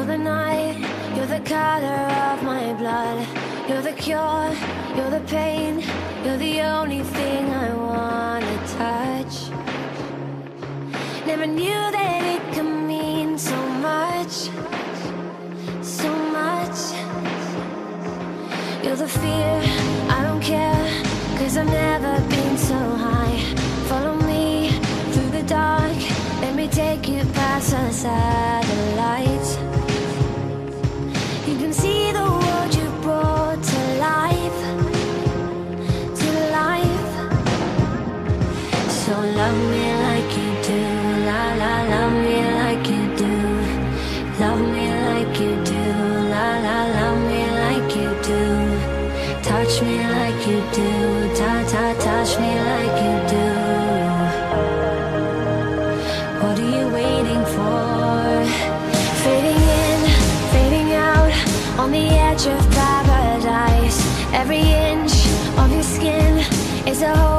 the night, you're the color of my blood. You're the cure, you're the pain, you're the only thing I wanna touch. Never knew that it could mean so much, so much. You're the fear, I don't care, 'cause I've never been so high. Follow me through the dark, let me take you past the satellites. You can see the world you brought to life, to life. So love me like you do, la la, love me like you do. Love me like you do, la la, love me like you do. Touch me like you do, ta ta, touch me like you do. What are you waiting for? Fading in, fading out, on the edge of paradise. Every inch of your skin is a whole